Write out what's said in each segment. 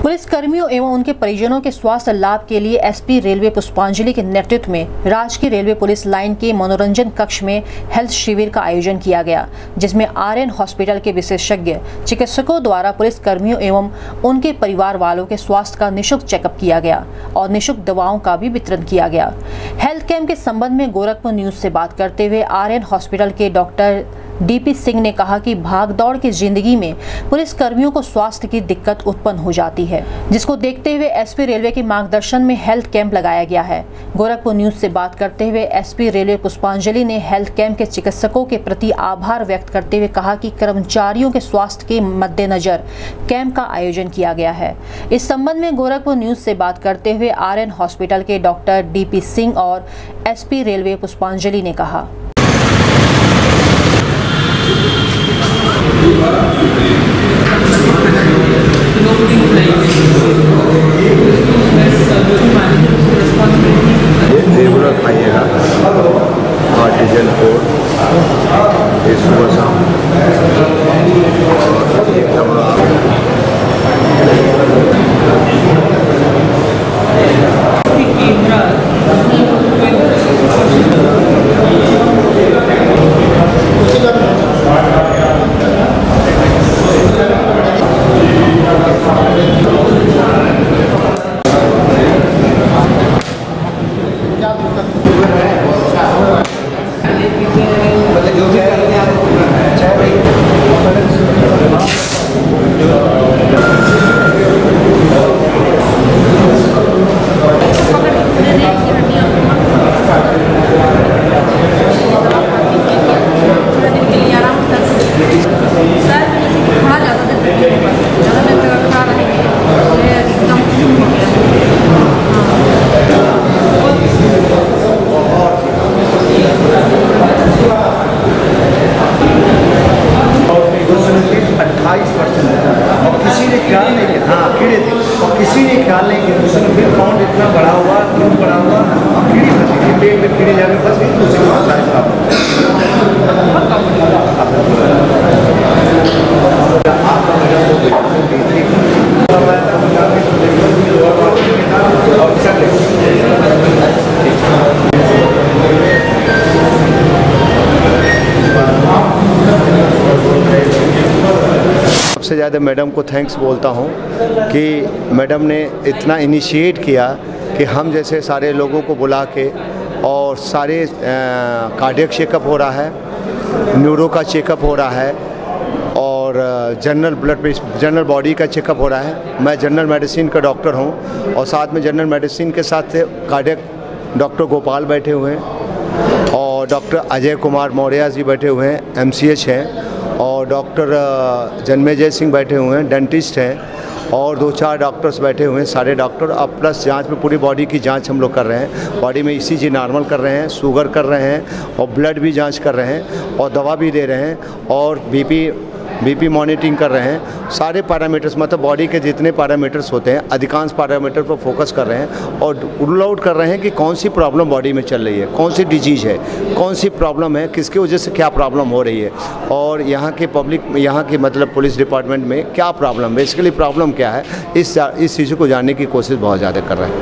पुलिसकर्मियों एवं उनके परिजनों के स्वास्थ्य लाभ के लिए एसपी रेलवे पुष्पांजलि के नेतृत्व में राजकीय रेलवे पुलिस लाइन के मनोरंजन कक्ष में हेल्थ शिविर का आयोजन किया गया, जिसमें आरएन हॉस्पिटल के विशेषज्ञ चिकित्सकों द्वारा पुलिसकर्मियों एवं उनके परिवार वालों के स्वास्थ्य का निःशुल्क चेकअप किया गया और निःशुल्क दवाओं का भी वितरण किया गया। हेल्थ कैंप के संबंध में गोरखपुर न्यूज से बात करते हुए आरएन हॉस्पिटल के डॉक्टर डीपी सिंह ने कहा कि भागदौड़ की जिंदगी में पुलिसकर्मियों को स्वास्थ्य की दिक्कत उत्पन्न हो जाती है, जिसको देखते हुए एसपी रेलवे के मार्गदर्शन में हेल्थ कैंप लगाया गया है। गोरखपुर न्यूज से बात करते हुए एसपी रेलवे पुष्पांजलि ने हेल्थ कैंप के चिकित्सकों के प्रति आभार व्यक्त करते हुए कहा कि कर्मचारियों के स्वास्थ्य के मद्देनजर कैंप का आयोजन किया गया है। इस संबंध में गोरखपुर न्यूज से बात करते हुए आरएन हॉस्पिटल के डॉक्टर डीपी सिंह और एसपी रेलवे पुष्पांजलि ने कहा। रेगुलर खाइएगा आर्टिजन फूड सुबह शाम किसी ने ख्याल नहीं किया उसने फिर काउंट इतना बड़ा हुआ, क्यों बड़ा हुआ, कीड़ी फंसी थी, पेट में कीड़े जाकर फंस गई, तो उसके बाद लाइफ खराब सबसे ज़्यादा मैडम को थैंक्स बोलता हूँ कि मैडम ने इतना इनिशिएट किया कि हम जैसे सारे लोगों को बुला के और सारे कार्डियक चेकअप हो रहा है, न्यूरो का चेकअप हो रहा है और जनरल बॉडी का चेकअप हो रहा है। मैं जनरल मेडिसिन का डॉक्टर हूँ और साथ में जनरल मेडिसिन के साथ कार्डियक डॉक्टर गोपाल बैठे हुए हैं और डॉक्टर अजय कुमार मौर्य जी बैठे हुए हैं, MCH हैं, और डॉक्टर जन्मेजय सिंह बैठे हुए हैं, डेंटिस्ट हैं, और 2-4 डॉक्टर्स बैठे हुए हैं, सारे डॉक्टर। अब प्लस जांच में पूरी बॉडी की जांच हम लोग कर रहे हैं, बॉडी में ECG नॉर्मल कर रहे हैं, शुगर कर रहे हैं और ब्लड भी जांच कर रहे हैं और दवा भी दे रहे हैं और BP मॉनिटरिंग कर रहे हैं। सारे पैरामीटर्स मतलब बॉडी के जितने पैरामीटर्स होते हैं अधिकांश पैरामीटर पर फोकस कर रहे हैं और रूल आउट कर रहे हैं कि कौन सी प्रॉब्लम बॉडी में चल रही है, कौन सी डिजीज़ है, कौन सी प्रॉब्लम है, किसकी वजह से क्या प्रॉब्लम हो रही है और यहाँ के पब्लिक, यहाँ की मतलब पुलिस डिपार्टमेंट में क्या प्रॉब्लम, बेसिकली प्रॉब्लम क्या है, इस चीज़ को जानने की कोशिश बहुत ज़्यादा कर रहे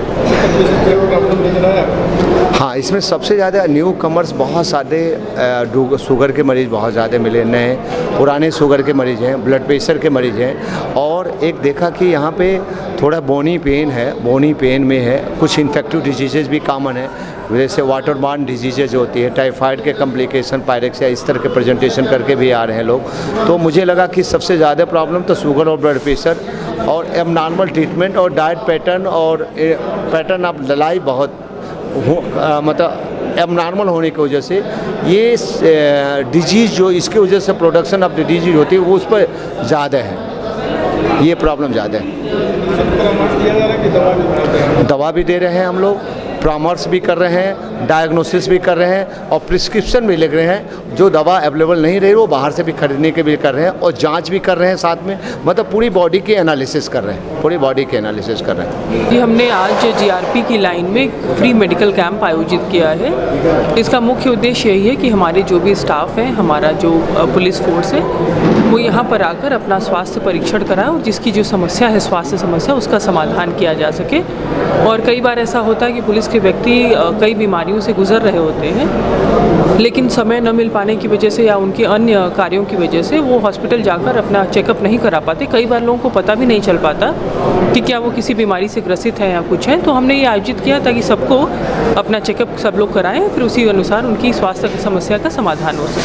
हैं। हाँ, इसमें सबसे ज़्यादा न्यू कमर्स बहुत सारे शुगर के मरीज़ बहुत ज़्यादा मिले, नए पुराने शुगर के मरीज़ हैं, ब्लड प्रेशर के मरीज़ हैं और एक देखा कि यहाँ पे थोड़ा बोनी पेन है, बोनी पेन में है, कुछ इन्फेक्टिव डिजीज़ भी कॉमन है, जैसे वाटर बॉर्न डिजीज़ होती है, टाइफाइड के कम्प्लिकेशन, पायरेक्सिया, इस तरह के प्रेजेंटेशन करके भी आ रहे हैं लोग। तो मुझे लगा कि सबसे ज़्यादा प्रॉब्लम तो शुगर और ब्लड प्रेशर और एबनॉर्मल ट्रीटमेंट और डाइट पैटर्न और पैटर्न ऑफ लाइफ बहुत मतलब एबनॉर्मल होने की वजह से ये डिजीज़ जो इसकी वजह से प्रोडक्शन ऑफ डिजीज़ होती है वो उस पर ज़्यादा है, ये प्रॉब्लम ज़्यादा है। दवा भी दे रहे हैं हम लोग, परामर्श भी कर रहे हैं डायग्नोसिस भी कर रहे हैं और प्रिस्क्रिप्शन भी लिख रहे हैं। जो दवा अवेलेबल नहीं रही वो बाहर से भी खरीदने के भी कर रहे हैं और जांच भी कर रहे हैं साथ में, मतलब पूरी बॉडी की एनालिसिस कर रहे हैं, पूरी बॉडी की एनालिसिस कर रहे हैं। जी, हमने आज जीआरपी की लाइन में फ्री मेडिकल कैंप आयोजित किया है। इसका मुख्य उद्देश्य यही है कि हमारे जो भी स्टाफ है, हमारा जो पुलिस फोर्स है, वो यहाँ पर आकर अपना स्वास्थ्य परीक्षण कराए और जिसकी जो समस्या है, स्वास्थ्य समस्या, उसका समाधान किया जा सके। और कई बार ऐसा होता है कि पुलिस के व्यक्ति कई बीमारियों से गुजर रहे होते हैं, लेकिन समय न मिल पाने की वजह से या उनके अन्य कार्यों की वजह से वो हॉस्पिटल जाकर अपना चेकअप नहीं करा पाते। कई बार लोगों को पता भी नहीं चल पाता कि क्या वो किसी बीमारी से ग्रसित है या कुछ है। तो हमने ये आयोजित किया ताकि सबको अपना चेकअप सब लोग कराएं, फिर उसी अनुसार उनकी स्वास्थ्य समस्या का समाधान हो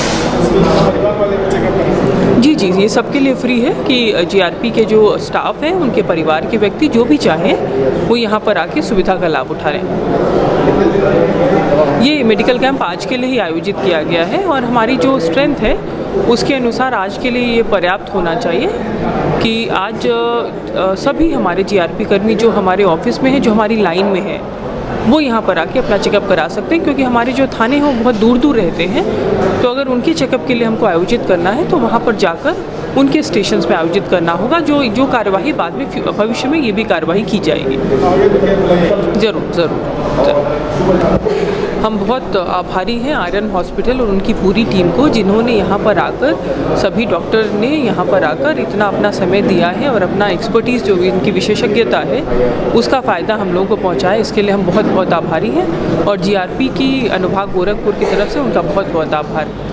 सके। जी, ये सबके लिए फ्री है कि जीआरपी के जो स्टाफ हैं, उनके परिवार के व्यक्ति जो भी चाहें वो यहाँ पर आके सुविधा का लाभ उठा रहे हैं। ये मेडिकल कैंप आज के लिए ही आयोजित किया गया है और हमारी जो स्ट्रेंथ है उसके अनुसार आज के लिए ये पर्याप्त होना चाहिए कि आज सभी हमारे जीआरपी कर्मी जो हमारे ऑफिस में हैं, जो हमारी लाइन में हैं, वो यहाँ पर आके अपना चेकअप करा सकते हैं। क्योंकि हमारे जो थाने हैं वो बहुत दूर दूर रहते हैं, तो अगर उनके चेकअप के लिए हमको आयोजित करना है तो वहाँ पर जाकर उनके स्टेशंस पे आयोजित करना होगा। जो कार्यवाही बाद में भविष्य में ये भी कार्यवाही की जाएगी। ज़रूर। हम बहुत आभारी हैं आर्यन हॉस्पिटल और उनकी पूरी टीम को, जिन्होंने यहाँ पर आकर, सभी डॉक्टर ने यहाँ पर आकर इतना अपना समय दिया है और अपना एक्सपर्टीज़ जो इनकी विशेषज्ञता है उसका फ़ायदा हम लोगों को पहुँचाया। इसके लिए हम बहुत बहुत आभारी हैं और जीआरपी की अनुभाग गोरखपुर की तरफ से उनका बहुत बहुत आभार।